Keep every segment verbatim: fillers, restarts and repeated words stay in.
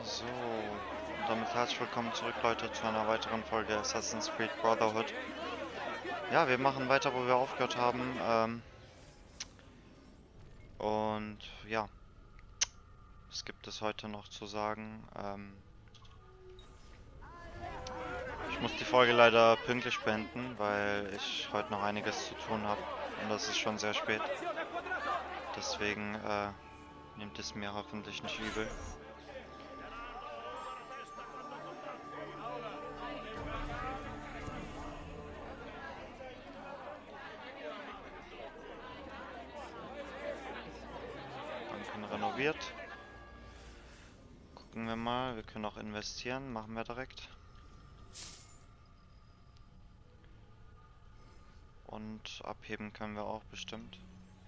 So, damit herzlich willkommen zurück, Leute, zu einer weiteren Folge Assassin's Creed Brotherhood. Ja, wir machen weiter, wo wir aufgehört haben. Ähm, und ja, was gibt es heute noch zu sagen? Ähm, ich muss die Folge leider pünktlich beenden, weil ich heute noch einiges zu tun habe. Und das ist schon sehr spät. Deswegen äh, nehmt es mir hoffentlich nicht übel. Banken renoviert. Gucken wir mal, wir können auch investieren, machen wir direkt. Und abheben können wir auch bestimmt.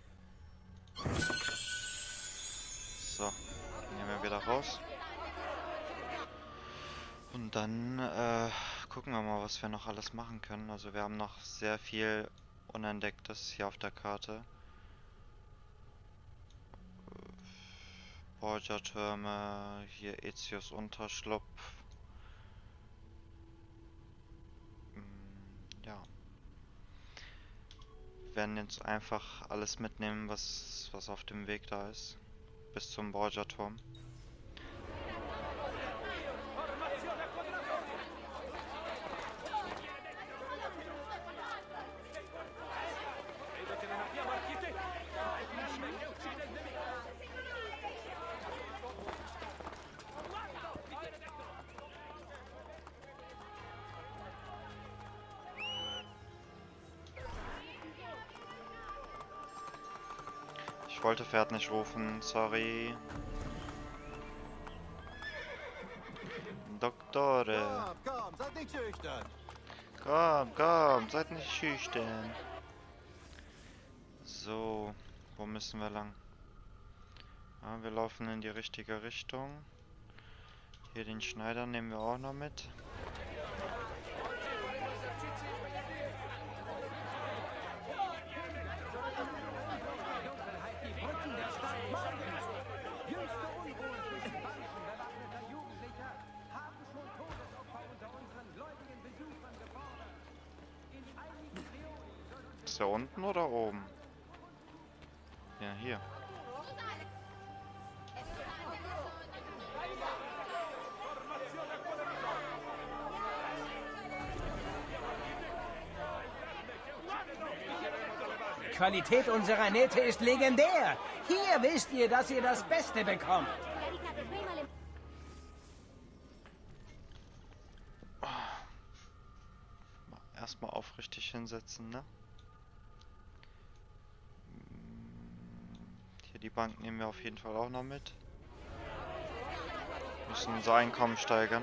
So, nehmen wir wieder raus. Und dann äh, gucken wir mal, was wir noch alles machen können. Also wir haben noch sehr viel Unentdecktes hier auf der Karte. Borgia-Türme, hier Ezios Unterschlupf. Ja. Wir werden jetzt einfach alles mitnehmen, was, was auf dem Weg da ist. Bis zum Borgia-Turm. Ich wollte Pferd nicht rufen, sorry. Doktore. Komm, komm, seid nicht schüchtern. Komm, komm, seid nicht schüchtern. So, wo müssen wir lang? Ja, wir laufen in die richtige Richtung. Hier den Schneider nehmen wir auch noch mit. Ist der unten oder oben? Ja, hier. Die Qualität unserer Nähte ist legendär. Hier wisst ihr, dass ihr das Beste bekommt. Erstmal aufrichtig hinsetzen, ne? Hier die Bank nehmen wir auf jeden Fall auch noch mit. Wir müssen unser Einkommen steigern.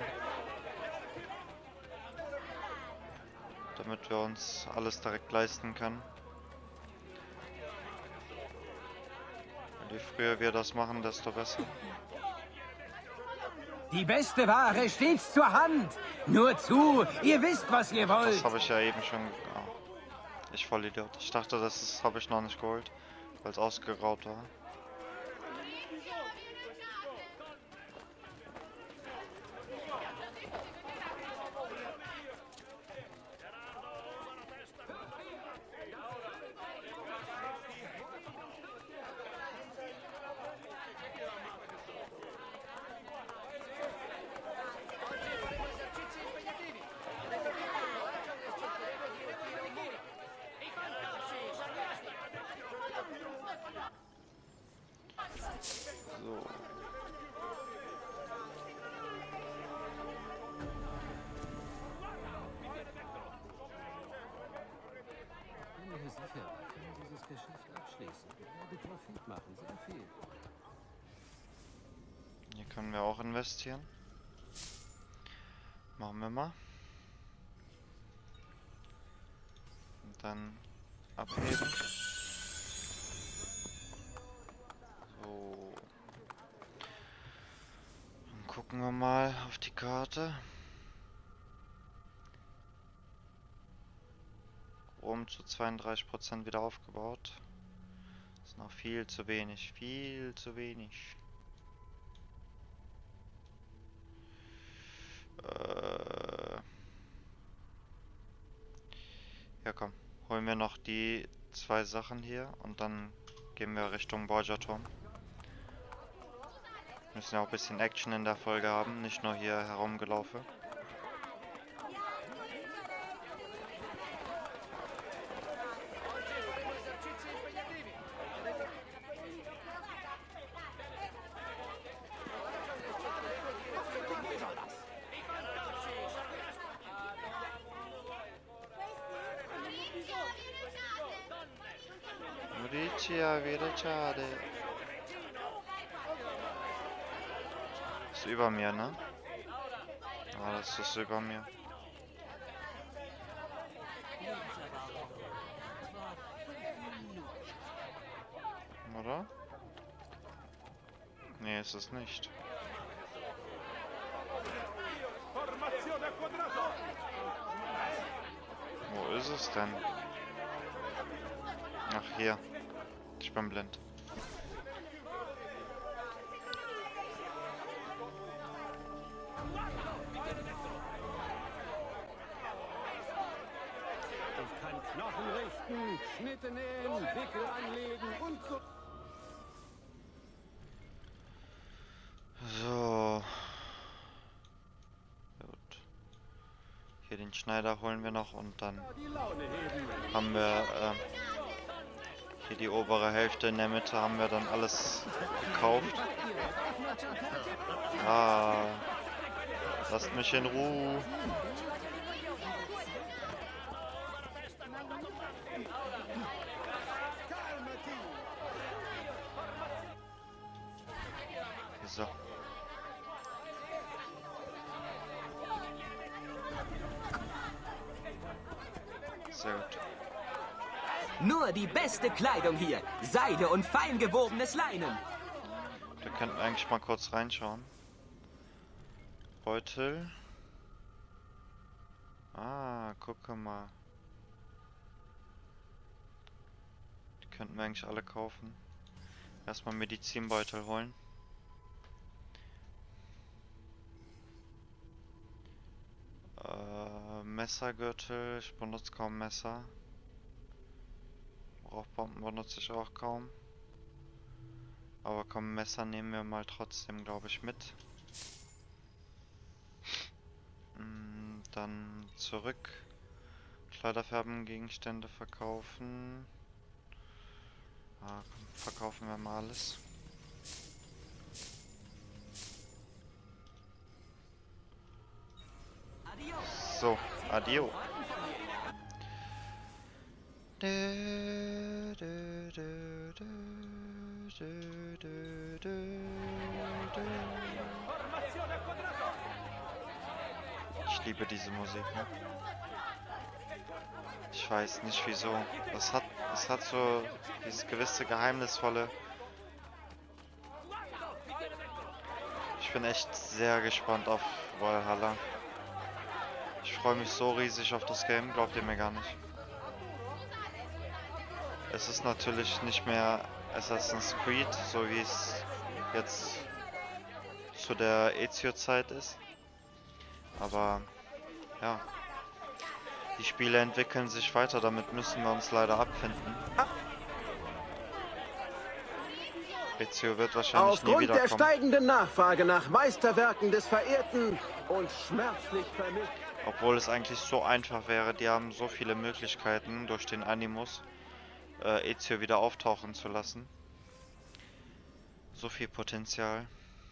Damit wir uns alles direkt leisten können. Je früher wir das machen, desto besser. Die beste Ware steht zur Hand. Nur zu, ihr wisst, was ihr wollt. Das habe ich ja eben schon... Oh, ich Vollidiot. Ich dachte, das habe ich noch nicht geholt, weil es ausgeraubt war. So. Wenn ihr sicher wart, können Sie dieses Geschäft abschließen. Ihr werdet Profit machen, sehr viel. Hier können wir auch investieren. Machen wir mal. Und dann abheben. So. Dann gucken wir mal auf die Karte. Rom zu zweiunddreißig Prozent wieder aufgebaut. Das ist noch viel zu wenig. Viel zu wenig. komm. Holen wir noch die zwei Sachen hier und dann gehen wir Richtung Borgia-Turm. Müssen ja auch ein bisschen Action in der Folge haben, nicht nur hier herumgelaufen. Mauritia, wieder schade. Ist über mir, ne? Ah, das ist über mir. Oder? Nee, ist es nicht. Wo ist es denn? Ach, hier. Ich bin blind. Ich kann Knochen richten, Schnitte nähen, Wickel anlegen und so. So. Gut. Hier den Schneider holen wir noch und dann Die Laune heben. haben wir äh, hier die obere Hälfte. In der Mitte haben wir dann alles gekauft. Ah. Lasst mich in Ruhe. So. Sehr gut. Nur die beste Kleidung hier. Seide und fein gewobenes Leinen. Wir könnten eigentlich mal kurz reinschauen. Beutel. Ah, gucke mal. Die könnten wir eigentlich alle kaufen. Erstmal Medizinbeutel holen. Äh, Messergürtel. Ich benutze kaum Messer. Rauchbomben benutze ich auch kaum. Aber komm, Messer nehmen wir mal trotzdem, glaube ich, mit. Dann zurück. Kleiderfärben, Gegenstände verkaufen. Ah, komm, verkaufen wir mal alles. So, adio. Ich liebe diese Musik, ne? Ich weiß nicht wieso. Es hat, es hat so dieses gewisse Geheimnisvolle. Ich bin echt sehr gespannt auf Valhalla. Ich freue mich so riesig auf das Game, glaubt ihr mir gar nicht. Es ist natürlich nicht mehr Assassin's Creed, so wie es jetzt zu der Ezio-Zeit ist. Aber ja, die Spiele entwickeln sich weiter, damit müssen wir uns leider abfinden. Ezio wird wahrscheinlich nie Aufgrund wieder der kommen. steigenden Nachfrage nach Meisterwerken des verehrten und schmerzlich vermisst. Obwohl es eigentlich so einfach wäre, die haben so viele Möglichkeiten durch den Animus, äh, Ezio wieder auftauchen zu lassen. So viel Potenzial.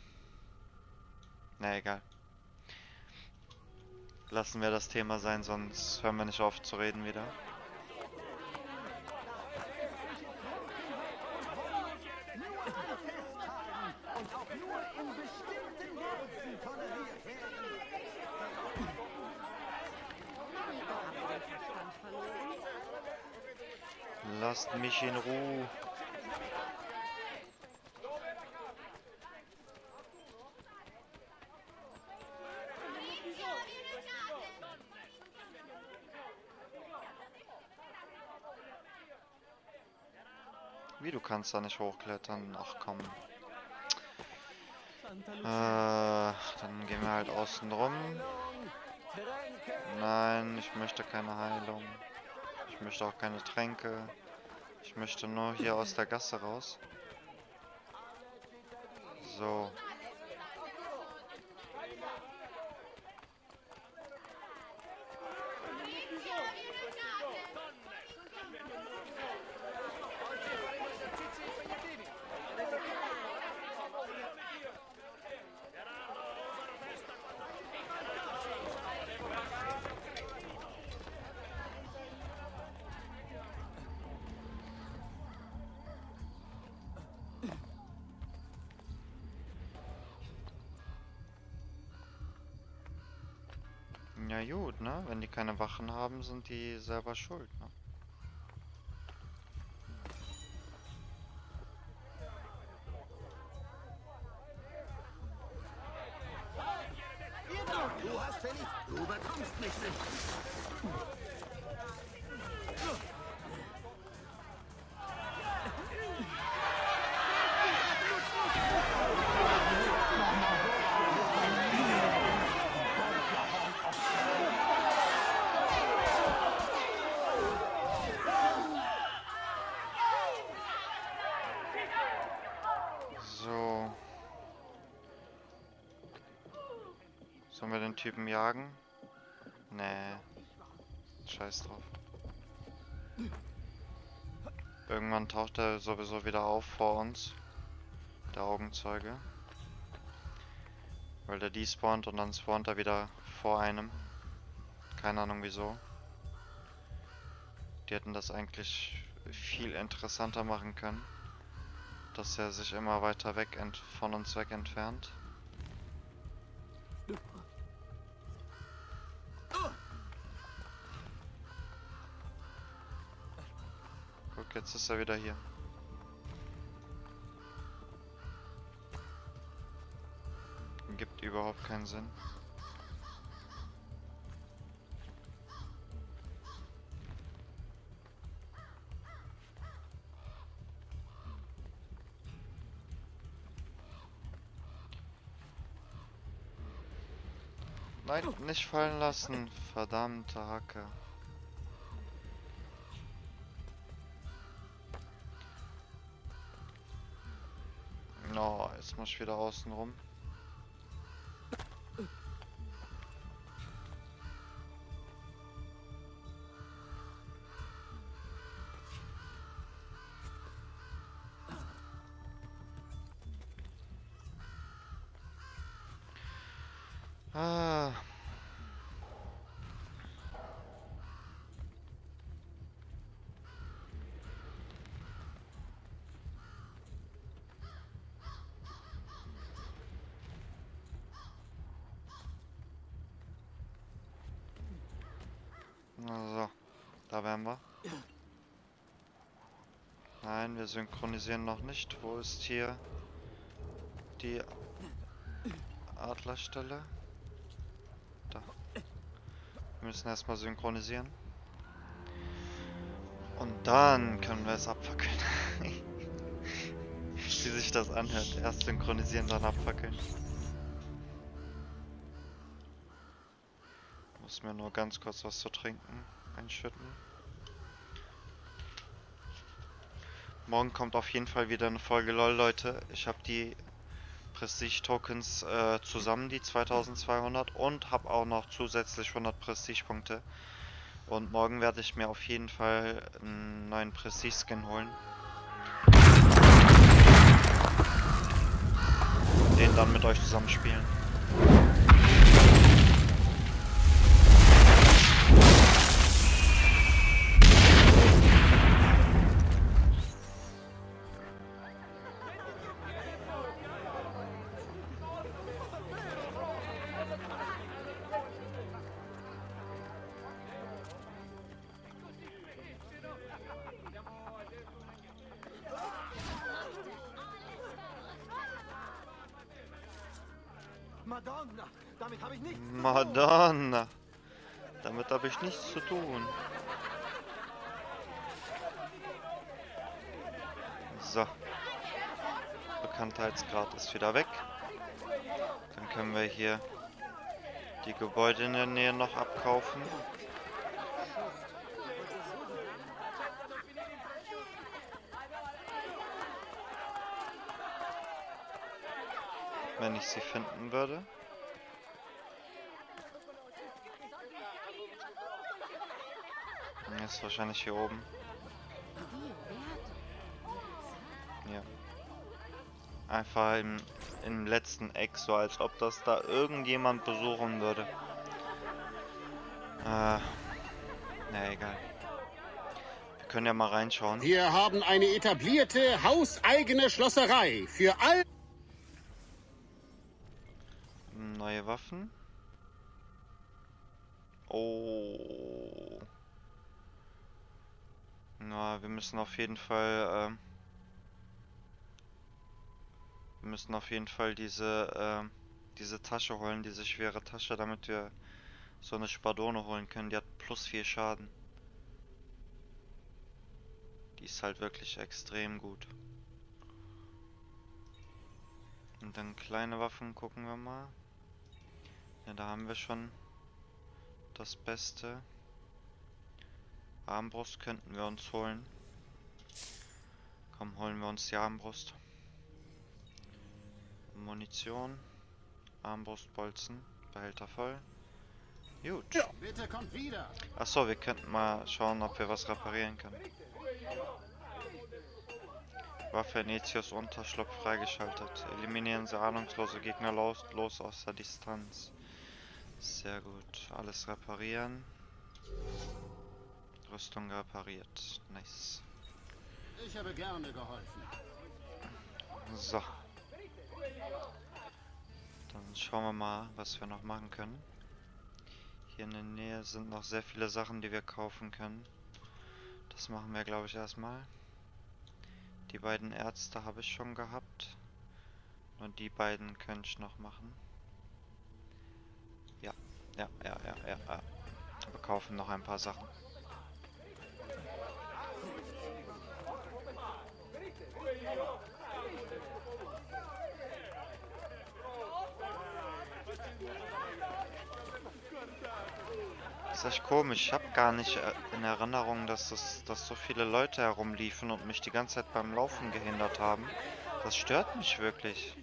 Na egal. Lassen wir das Thema sein, sonst hören wir nicht auf zu reden wieder. Lasst mich in Ruhe. Wie, du kannst da nicht hochklettern? Ach komm. Äh, dann gehen wir halt außen rum. Nein, ich möchte keine Heilung. Ich möchte auch keine Tränke. Ich möchte nur hier aus der Gasse raus. So. Ja gut, ne? Wenn die keine Wachen haben, sind die selber schuld, ne? Du hast verliebt. Du bekommst mich nicht. So. Sollen wir den Typen jagen? Nee. Scheiß drauf. Irgendwann taucht er sowieso wieder auf vor uns. Der Augenzeuge. Weil der despawnt und dann spawnt er wieder vor einem. Keine Ahnung wieso. Die hätten das eigentlich viel interessanter machen können. Dass er sich immer weiter weg ent von uns weg entfernt. Guck, jetzt ist er wieder hier. Gibt überhaupt keinen Sinn. Nein, nicht fallen lassen. Verdammte Hacke. No, jetzt muss ich wieder außen rum. Ah. So, da wären wir. Nein, wir synchronisieren noch nicht. Wo ist hier die Adlerstelle? Da. Wir müssen erstmal synchronisieren. Und dann können wir es abfackeln. Wie sich das anhört. Erst synchronisieren, dann abfackeln. Muss mir nur ganz kurz was zu trinken einschütten. Morgen kommt auf jeden Fall wieder eine Folge LOL, Leute. Ich habe die Prestige-Tokens äh, zusammen, die zweitausendzweihundert, und habe auch noch zusätzlich hundert Prestige-Punkte. Und morgen werde ich mir auf jeden Fall einen neuen Prestige-Skin holen. Den dann mit euch zusammen spielen. Madonna, damit habe ich nichts zu tun. Madonna, damit habe ich nichts zu tun. So. Bekanntheitsgrad ist wieder weg. Dann können wir hier die Gebäude in der Nähe noch abkaufen. wenn ich sie finden würde. Ist wahrscheinlich hier oben. Ja. Einfach im, im letzten Eck, so als ob das da irgendjemand besuchen würde. Äh, na egal. Wir können ja mal reinschauen. Wir haben eine etablierte, hauseigene Schlosserei für all... Neue Waffen. Oh. Na, wir müssen auf jeden Fall, ähm, wir müssen auf jeden Fall diese, ähm, diese Tasche holen, diese schwere Tasche, damit wir so eine Spadone holen können. Die hat plus vier Schaden. Die ist halt wirklich extrem gut. Und dann kleine Waffen gucken wir mal. Ja, da haben wir schon das Beste. Armbrust könnten wir uns holen. Komm, holen wir uns die Armbrust. Munition. Armbrustbolzen. Behälter voll. Gut. Ja, bitte kommt wieder. Achso, wir könnten mal schauen, ob wir was reparieren können. Waffe Enetius Unterschlupf freigeschaltet. Eliminieren Sie ahnungslose Gegner los, los aus der Distanz. Sehr gut. Alles reparieren. Rüstung repariert. Nice. Ich habe gerne geholfen. So. Dann schauen wir mal, was wir noch machen können. Hier in der Nähe sind noch sehr viele Sachen, die wir kaufen können. Das machen wir, glaube ich, erstmal. Die beiden Ärzte habe ich schon gehabt. Nur die beiden könnte ich noch machen. Ja, ja, ja, ja, ja, ja. Wir kaufen noch ein paar Sachen. Das ist echt komisch. Ich habe gar nicht in Erinnerung, dass, das, dass so viele Leute herumliefen und mich die ganze Zeit beim Laufen gehindert haben. Das stört mich wirklich.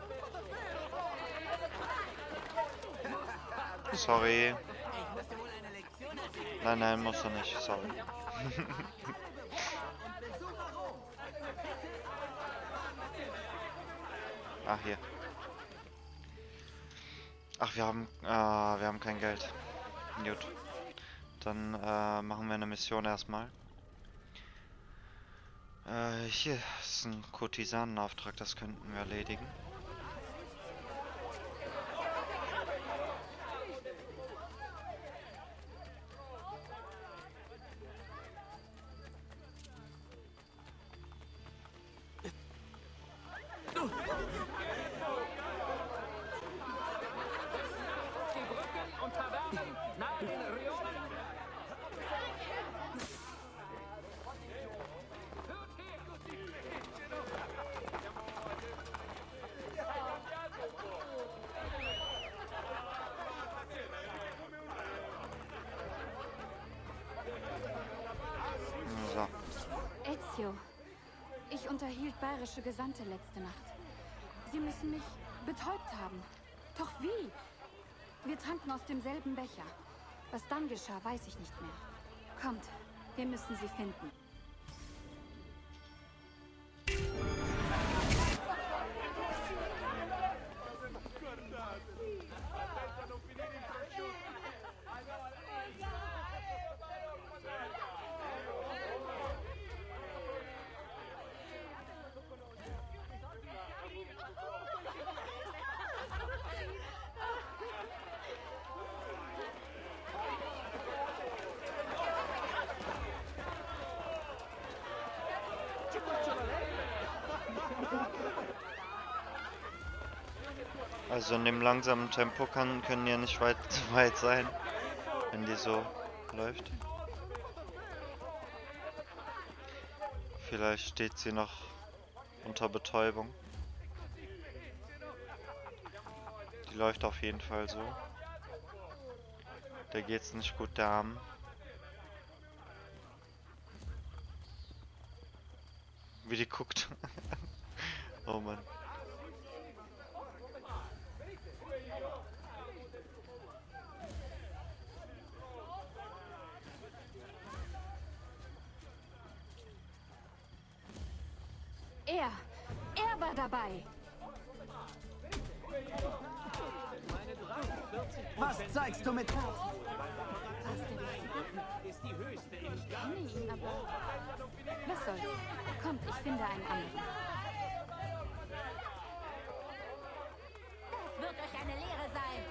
Sorry. Nein, nein, musst du nicht. Sorry. Ach, hier. Ach, wir haben, äh, wir haben kein Geld. Gut. Dann äh, machen wir eine Mission erstmal. Äh, hier ist ein Kurtisanenauftrag, das könnten wir erledigen. So. Ezio, ich unterhielt bayerische Gesandte letzte Nacht. Sie müssen mich betäubt haben. Doch wie? Wir tranken aus demselben Becher. Was dann geschah, weiß ich nicht mehr. Kommt, wir müssen sie finden. Also in dem langsamen Tempo kann, können ja nicht weit, weit sein, wenn die so läuft. Vielleicht steht sie noch unter Betäubung. Die läuft auf jeden Fall so. Der geht's nicht gut, der Arm. Wie die guckt. Oh Mann. Er. Er war dabei. Was zeigst du mit Karten? Was der Wichtige? Ich kenne ihn, aber... Was soll's? Kommt, ich finde einen anderen. Das wird euch eine Lehre sein.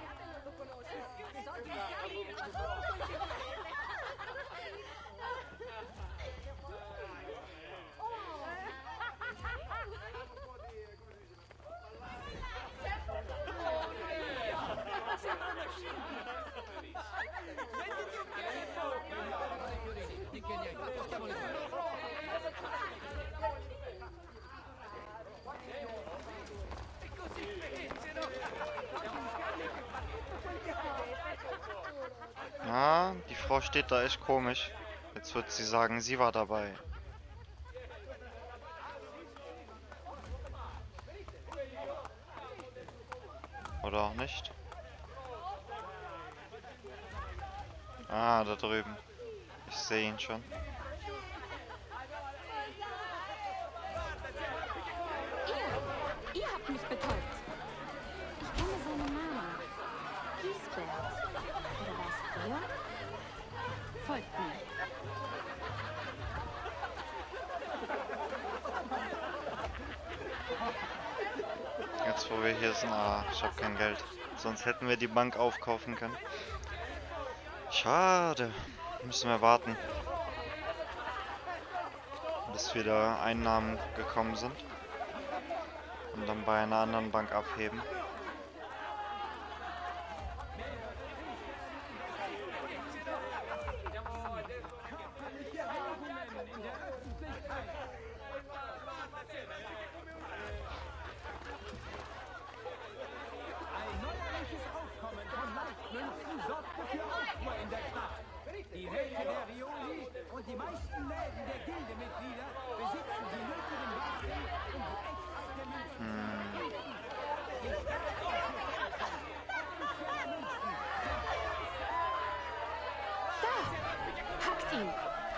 Ja, die Frau steht da echt komisch. Jetzt wird sie sagen, sie war dabei. Oder auch nicht? Ah, da drüben. Ich sehe ihn schon. Ihr! Ihr habt mich betäubt. Ich kenne seinen Namen. Giesbert. Oder was? Ihr? Folgt mir. Jetzt wo wir hier sind, ah, ich habe kein Geld. Sonst hätten wir die Bank aufkaufen können. Schade. Müssen wir warten, bis wieder Einnahmen gekommen sind. Und dann bei einer anderen Bank abheben. Die Hälfte der Rioli und die meisten Läden der Gildemitglieder besitzen die nötigen Waren und die echte Münzen. Da! Packt ihn!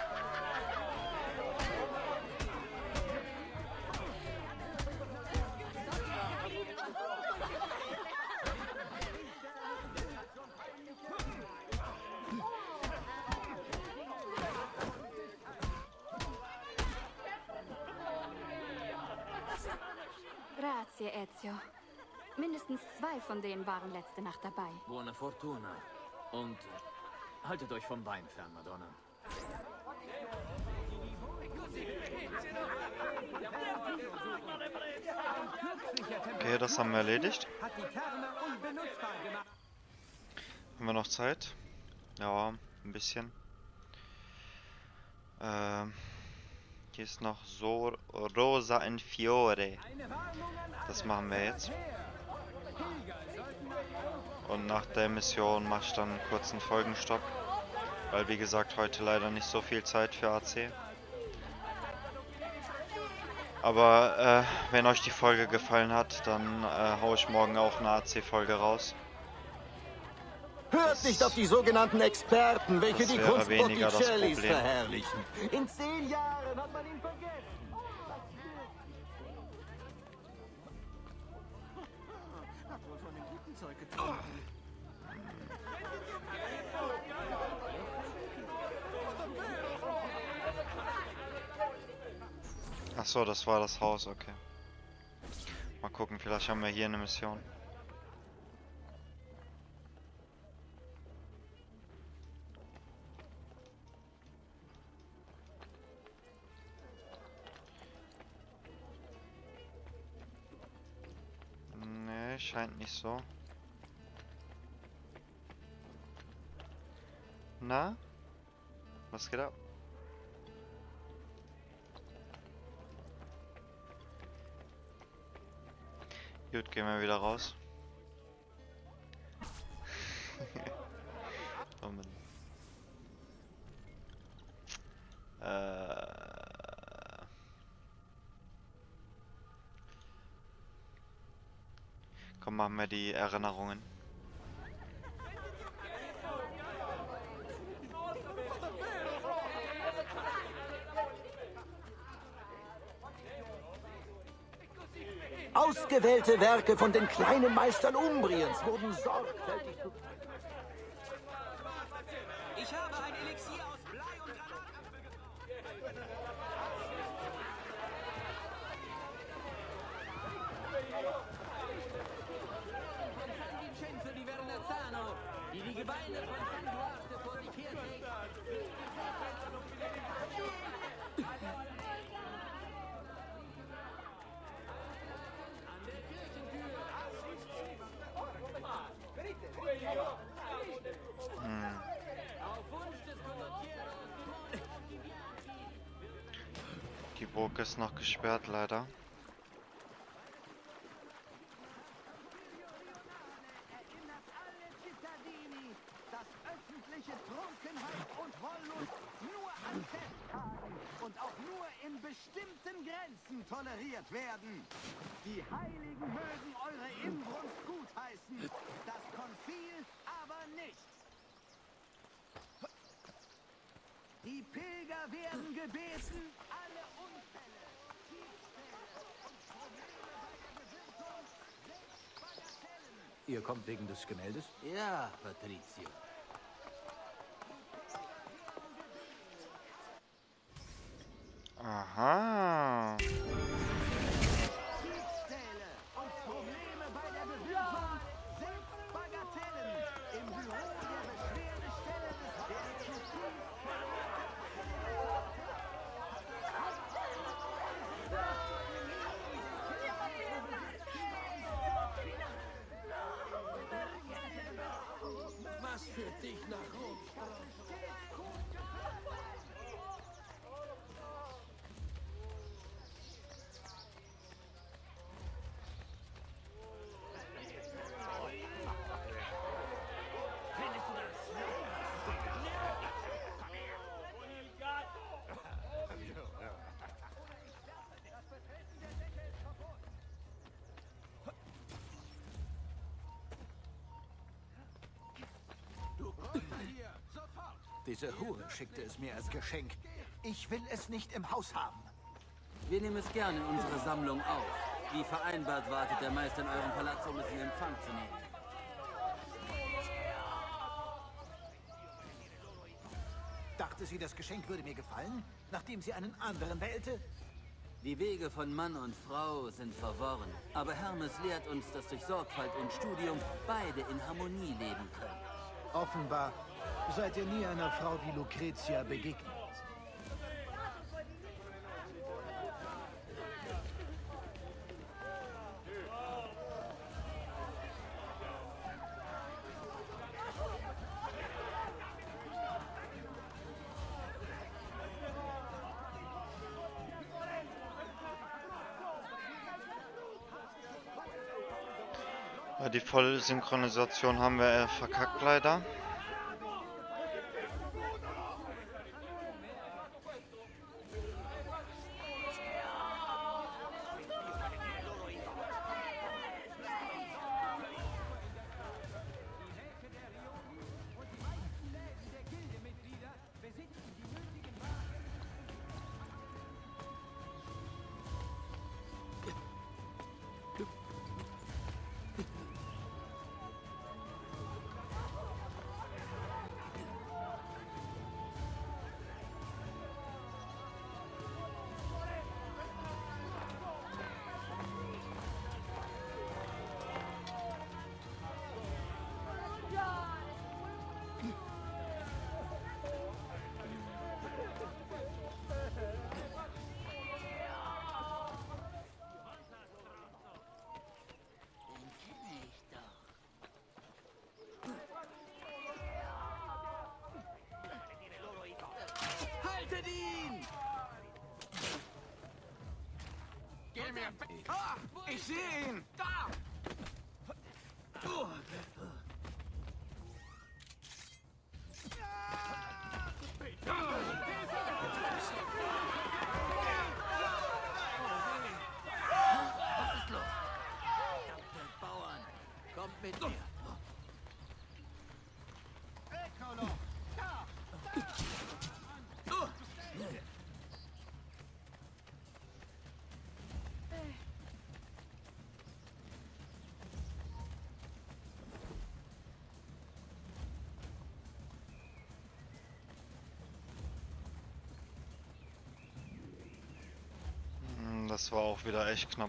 Grazie, Ezio. Mindestens zwei von denen waren letzte Nacht dabei. Buona Fortuna. Und äh, haltet euch vom Wein fern, Madonna. Okay, das haben wir erledigt. Hat die Kerne unbenutzbar gemacht. Haben wir noch Zeit? Ja, ein bisschen. Ähm, hier ist noch so Rosa in Fiore. Das machen wir jetzt. Und nach der Mission mache ich dann einen kurzen Folgenstopp. Weil wie gesagt, heute leider nicht so viel Zeit für A C. Aber äh, wenn euch die Folge gefallen hat, dann äh, haue ich morgen auch eine A C-Folge raus. Hört Das- nicht auf die sogenannten Experten, welche das die wäre Kunst weniger das Botticellis Problem. verherrlichen. In zehn Jahren hat man ihn vergessen. Hat wohl von dem guten Zeug getrunken. Ach so, das war das Haus, okay. Mal gucken, vielleicht haben wir hier eine Mission. Nee, scheint nicht so. Na? Was geht ab? Gut, gehen wir wieder raus. Oh Mann. Äh. Komm, machen wir die Erinnerungen. Ausgewählte Werke von den kleinen Meistern Umbriens wurden sorgfältig... Ich habe ein Elixier aus Blei und Granatapfel Vincenzo di Vernazzano, die die Gebeine von San Duarte vor sich herträgt. Die Burg ist noch gesperrt, leider. Dass öffentliche Trunkenheit und Wollust nur an Festtagen und auch nur in bestimmten Grenzen toleriert werden. Die Heiligen mögen eure Inbrunst gutheißen, das Konzil aber nicht. Die Pilger werden gebeten, alle Unfälle, Diebstähle und Probleme bei der Bewirtung selbst bagatellen. Ihr kommt wegen des Gemäldes? Ja, Patrizio. Aha. Diebstähle und Probleme bei der Bewirtung selbst bagatellen. Im Büro der Beschwerdestelle des Exekutives. Was führt dich nach Rom? Diese Hure schickte es mir als Geschenk. Ich will es nicht im Haus haben. Wir nehmen es gerne in unsere Sammlung auf. Wie vereinbart wartet der Meister in eurem Palast, um es in Empfang zu nehmen. Dachte sie, das Geschenk würde mir gefallen, nachdem sie einen anderen wählte? Die Wege von Mann und Frau sind verworren. Aber Hermes lehrt uns, dass durch Sorgfalt und Studium beide in Harmonie leben können. Offenbar seid ihr nie einer Frau wie Lucretia begegnet. Ja, die Vollsynchronisation haben wir äh, verkackt, leider. Haltet ihn! Geh mir... Ah, ich sehe ihn! Da! Was ist los? Verdammte Bauern! Kommt mit mir! Eccolo! Da! Das war auch wieder echt knapp.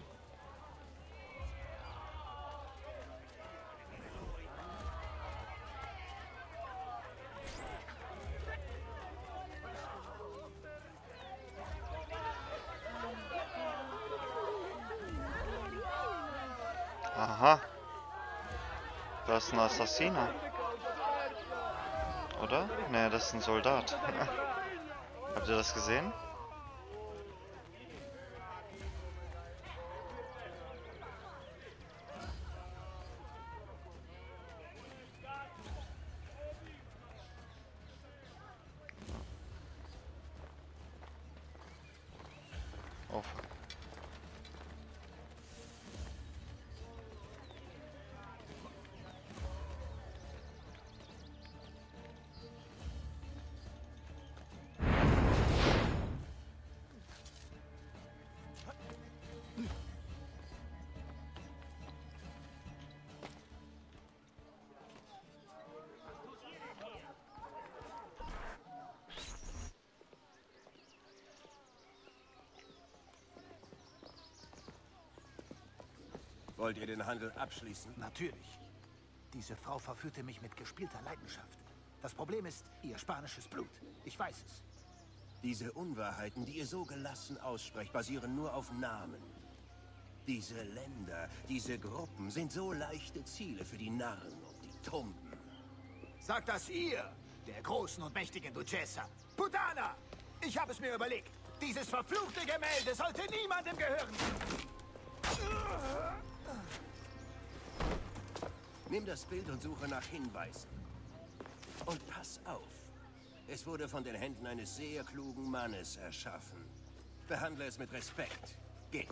Aha. Das ist ein Assassiner. Oder? Ne, das ist ein Soldat. Habt ihr das gesehen? Oh, fuck. Wollt ihr den Handel abschließen? Natürlich. Diese Frau verführte mich mit gespielter Leidenschaft. Das Problem ist ihr spanisches Blut. Ich weiß es. Diese Unwahrheiten, die ihr so gelassen aussprecht, basieren nur auf Namen. Diese Länder, diese Gruppen sind so leichte Ziele für die Narren und die Tumben. Sagt das ihr, der großen und mächtigen Duchessa. Putana! Ich habe es mir überlegt. Dieses verfluchte Gemälde sollte niemandem gehören. Nimm das Bild und suche nach Hinweisen. Und pass auf. Es wurde von den Händen eines sehr klugen Mannes erschaffen. Behandle es mit Respekt. Geh.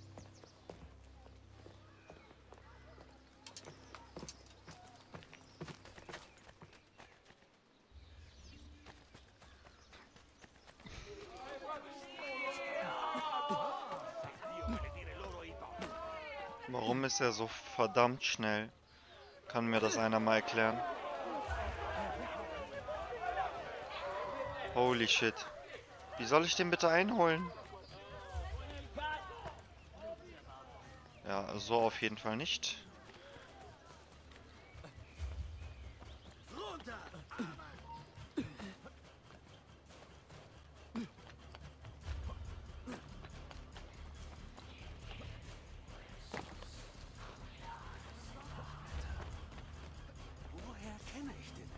Warum ist er so verdammt schnell? Kann mir das einer mal erklären? Holy shit. Wie soll ich den bitte einholen? Ja, so auf jeden Fall nicht. Woher kenne ich den?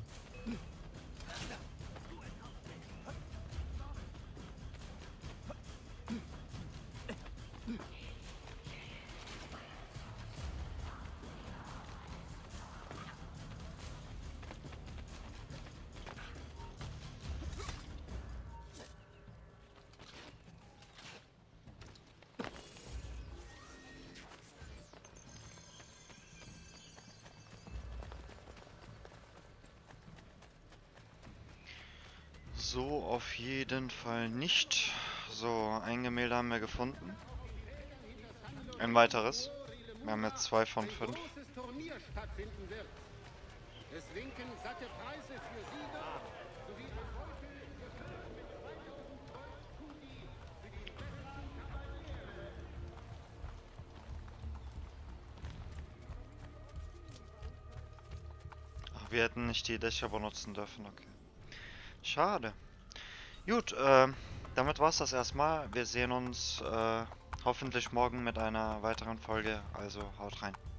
So auf jeden Fall nicht. So, ein Gemälde haben wir gefunden. Ein weiteres. Wir haben jetzt zwei von fünf. Ein großes Turnier stattfinden wird. Es winken satte Preise für Sieger sowie ein Ach, wir hätten nicht die Dächer benutzen dürfen, okay. Schade. Gut, äh, damit war's das erstmal. Wir sehen uns äh, hoffentlich morgen mit einer weiteren Folge. Also haut rein.